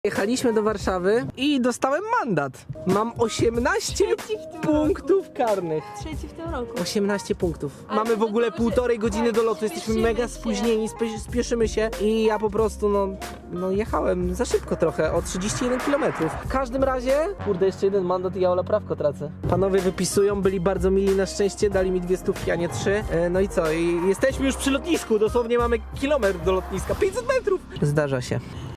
Jechaliśmy do Warszawy i dostałem mandat. Mam 18 punktów karnych. Trzeci w tym roku. 18 punktów. Ale Mamy w to ogóle dlatego, że- półtorej godziny do lotu, jesteśmy spieszymy mega się. spóźnieni, spieszymy się i ja po prostu no jechałem za szybko trochę, o 31 km. W każdym razie, kurde, jeszcze jeden mandat i ja Ola prawko tracę. Panowie wypisują, byli bardzo mili na szczęście, dali mi 2 stówki, a nie 3. No i co? I jesteśmy już przy lotnisku, dosłownie mamy kilometr do lotniska, 500 metrów. Zdarza się.